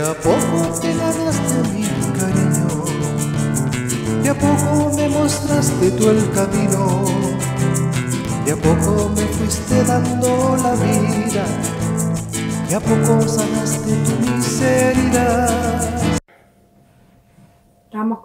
a poco te ganaste mi cariño, de a poco me mostraste tú el camino, de a poco me fuiste dando la vida, de a poco sanaste tu miseria. Estamos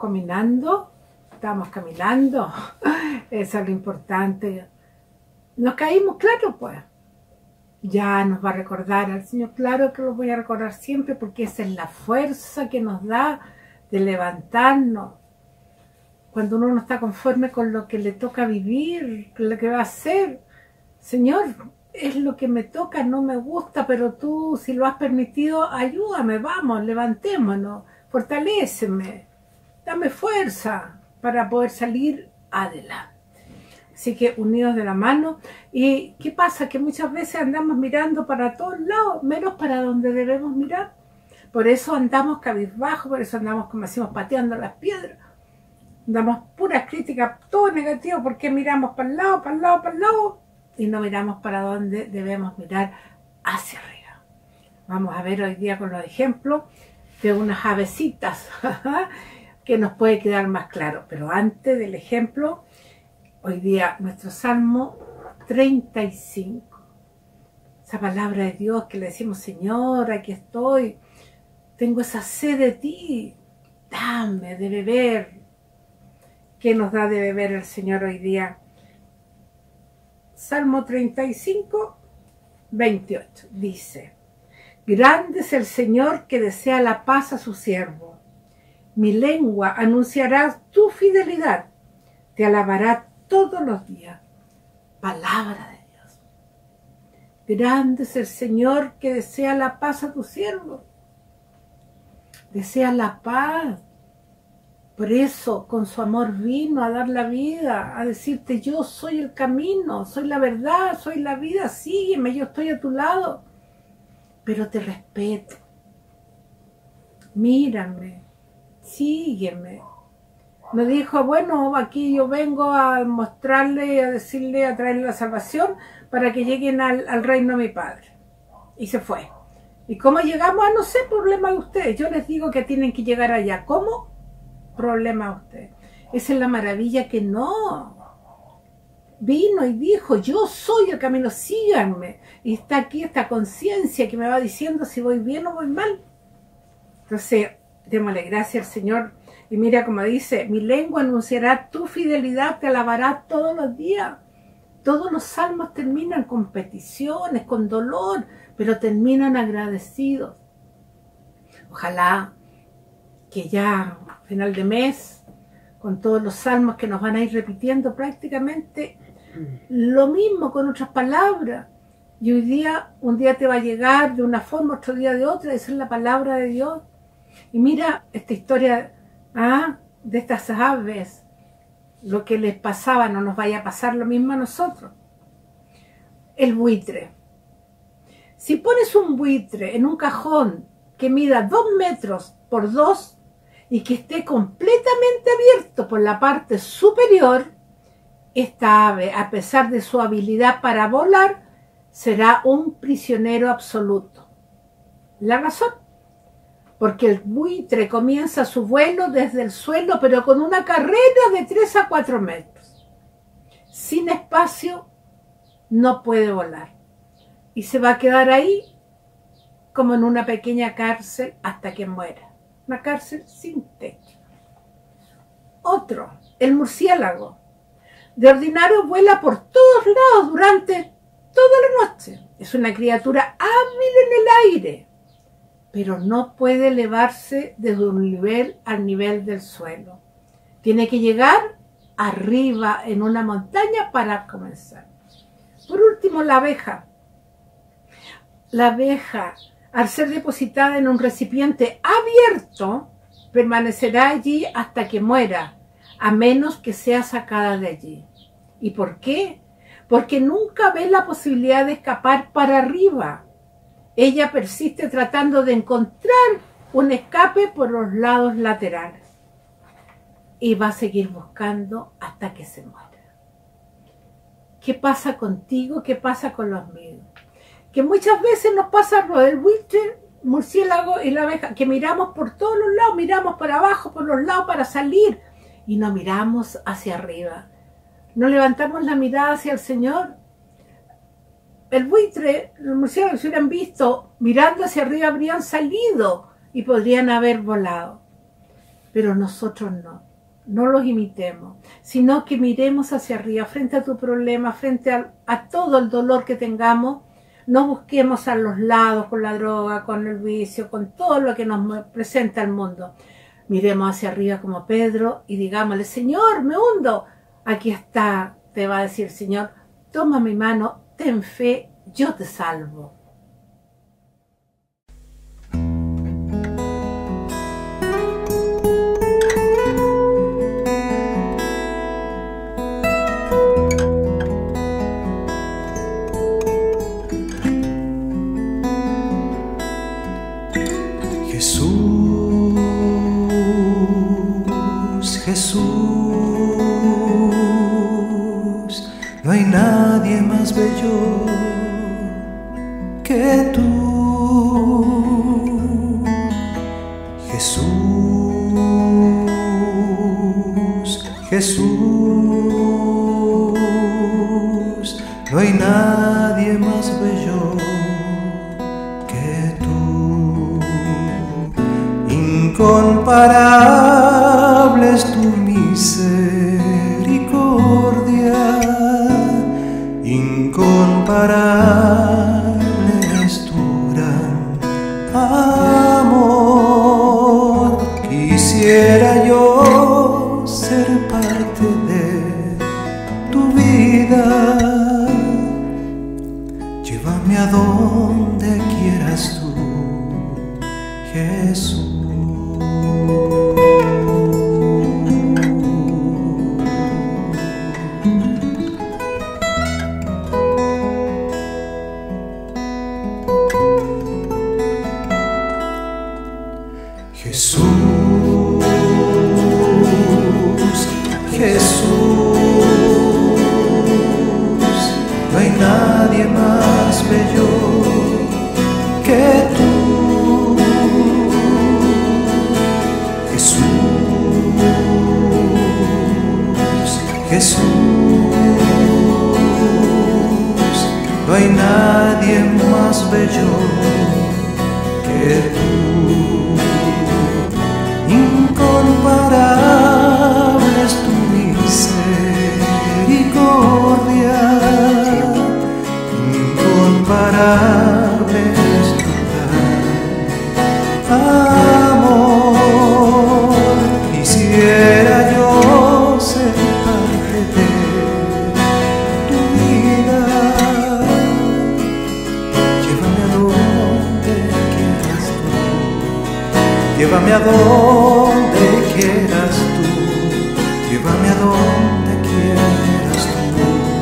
caminando, eso es lo importante. Nos caímos, claro, pues. Ya nos va a recordar al Señor, claro que lo voy a recordar siempre, porque esa es la fuerza que nos da de levantarnos. Cuando uno no está conforme con lo que le toca vivir, con lo que va a hacer. Señor, es lo que me toca, no me gusta, pero tú, si lo has permitido, ayúdame, vamos, levantémonos, fortaléceme, dame fuerza para poder salir adelante. Así que unidos de la mano. ¿Y qué pasa? Que muchas veces andamos mirando para todos lados, menos para donde debemos mirar. Por eso andamos cabizbajo, por eso andamos, como decimos, pateando las piedras. Andamos puras críticas, todo negativo, porque miramos para el lado, para el lado, para el lado, y no miramos para donde debemos mirar, hacia arriba. Vamos a ver hoy día con los ejemplos de unas avecitas que nos puede quedar más claro. Pero antes del ejemplo, hoy día nuestro Salmo 35. Esa palabra de Dios que le decimos, Señor, aquí estoy, tengo esa sed de ti, dame de beber. ¿Qué nos da de beber el Señor hoy día? Salmo 35, 28, dice: grande es el Señor que desea la paz a su siervo. Mi lengua anunciará tu fidelidad, te alabará todos los días. Palabra de Dios. Grande es el Señor que desea la paz a tu siervo. Desea la paz. Por eso, con su amor vino a dar la vida, a decirte, yo soy el camino, soy la verdad, soy la vida, sígueme, yo estoy a tu lado. Pero te respeto. Mírame, sígueme. No dijo, bueno, aquí yo vengo a mostrarle, a decirle, a traerle la salvación para que lleguen al reino de mi Padre. Y se fue. ¿Y cómo llegamos? No sé, problema de ustedes. Yo les digo que tienen que llegar allá. ¿Cómo? Problema de ustedes. Esa es la maravilla, que no. Vino y dijo, yo soy el camino, síganme. Y está aquí esta conciencia que me va diciendo si voy bien o voy mal. Entonces, démosle gracias al Señor. Y mira como dice, mi lengua anunciará tu fidelidad, te alabará todos los días. Todos los salmos terminan con peticiones, con dolor, pero terminan agradecidos. Ojalá que ya a final de mes, con todos los salmos que nos van a ir repitiendo prácticamente lo mismo con otras palabras. Y hoy día, un día te va a llegar de una forma, otro día de otra, esa es la palabra de Dios. Y mira esta historia de estas aves, lo que les pasaba, no nos vaya a pasar lo mismo a nosotros. El buitre. Si pones un buitre en un cajón que mida 2 metros por 2 y que esté completamente abierto por la parte superior, esta ave, a pesar de su habilidad para volar, será un prisionero absoluto. La razón: porque el buitre comienza su vuelo desde el suelo, pero con una carrera de 3 a 4 metros. Sin espacio no puede volar. Y se va a quedar ahí como en una pequeña cárcel hasta que muera. Una cárcel sin techo. Otro, el murciélago. De ordinario vuela por todos lados durante toda la noche. Es una criatura hábil en el aire, pero no puede elevarse desde un nivel al nivel del suelo. Tiene que llegar arriba en una montaña para comenzar. Por último, la abeja. La abeja, al ser depositada en un recipiente abierto, permanecerá allí hasta que muera, a menos que sea sacada de allí. ¿Y por qué? Porque nunca ve la posibilidad de escapar para arriba. Ella persiste tratando de encontrar un escape por los lados laterales. Y va a seguir buscando hasta que se muera. ¿Qué pasa contigo? ¿Qué pasa con los míos? Que muchas veces nos pasa lo del buitre, murciélago y la abeja, que miramos por todos los lados, miramos para abajo, por los lados para salir y no miramos hacia arriba. No levantamos la mirada hacia el Señor. El buitre, los murciélagos, si hubieran visto mirando hacia arriba, habrían salido y podrían haber volado. Pero nosotros no. No los imitemos, sino que miremos hacia arriba, frente a tu problema, frente a todo el dolor que tengamos. No busquemos a los lados con la droga, con el vicio, con todo lo que nos presenta el mundo. Miremos hacia arriba como Pedro y digámosle: Señor, me hundo. Aquí está, te va a decir el Señor: toma mi mano, ten fe, yo te salvo. Jesús, no hay nadie más bello que tú. Jesús, Jesús, no hay nadie más bello que tú. Incomparable es tu misericordia, incomparable es tu gran amor. Quisiera yo ser parte de tu vida, llévame a donde quieras tú, Jesús. Jesús, Jesús, no hay nadie más bello que tú. Jesús, Jesús, no hay nadie más bello que tú. Incomparable es tu misericordia, incomparable es tu gran amor. Quisiera yo ser parte de tu vida, llévame a donde quieras tú, llévame a donde quieras tú, llévame a donde quieras tú,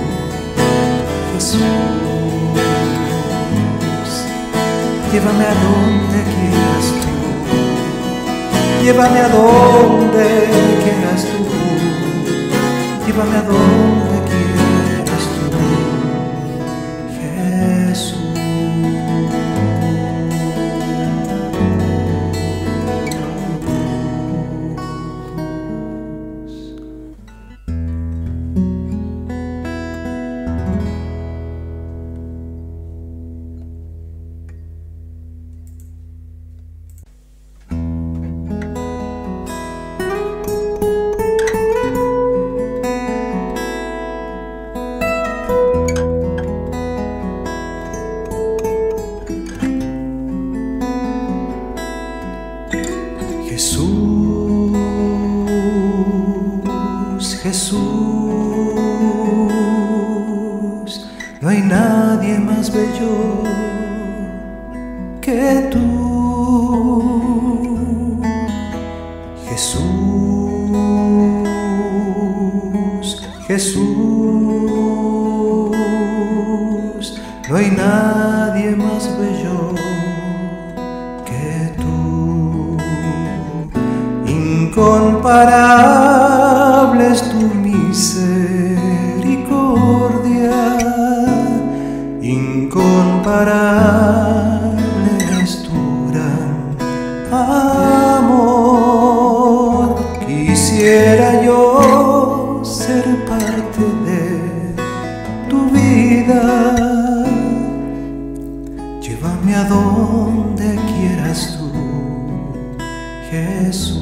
Jesús. Llévame a donde quieras tú, llévame a donde quieras tú, llévame a donde quieras tú, Jesús. Jesús, Jesús, no hay nadie más bello que tú. Jesús, Jesús, no hay nadie más bello que tú. Incomparable es tu misericordia, incomparable es tu gran vida. Llévame a donde quieras tú, Jesús.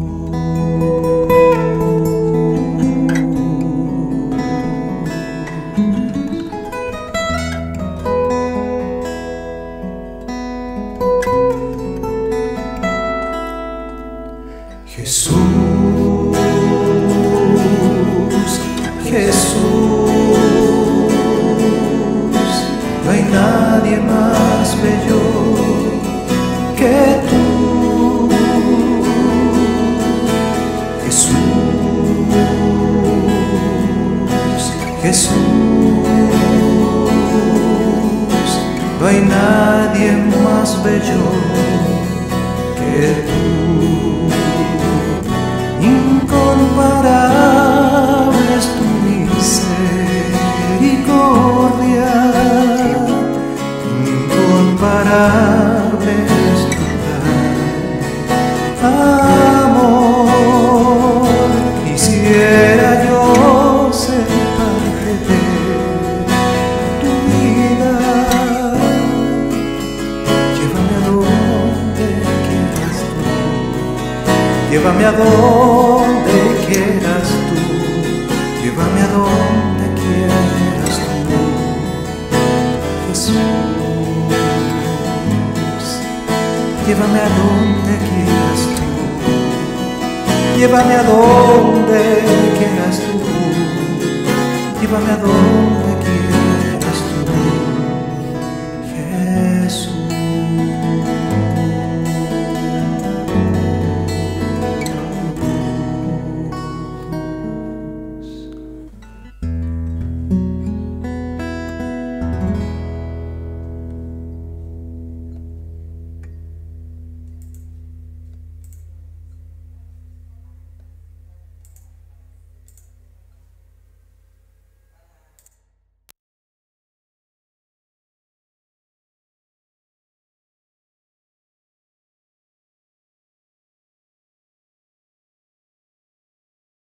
Jesús, Jesús, no hay nadie más bello que tú. Jesús, Jesús, no hay nadie más bello que tú. Incomparable es tu misericordia, incomparable es tu gran amor. Quisiera yo ser parte de tu vida. Llévame a donde quieras tú. Llévame a donde quieras tú, llévame a donde quieras tú, Jesús. Llévame a donde quieras tú, llévame a donde quieras tú, llévame a donde